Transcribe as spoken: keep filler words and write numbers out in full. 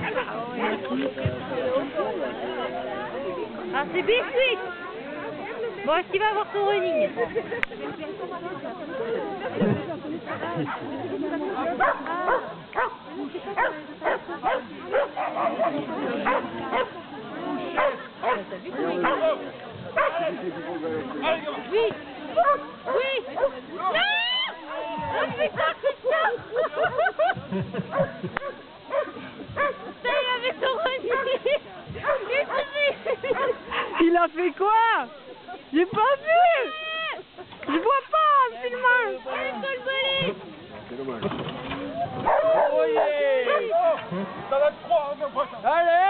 Ah, c'est biscuit. Bon, est-ce qu'il va avoir son running? Oui. Oui. Non. Oh putain, c'est ça. Il avait son running. Il a fait quoi? J'ai pas vu. Je vois pas, filme-moi. C'est dommage. Oh yeah. Ça va être froid, hein, prochain. Allez.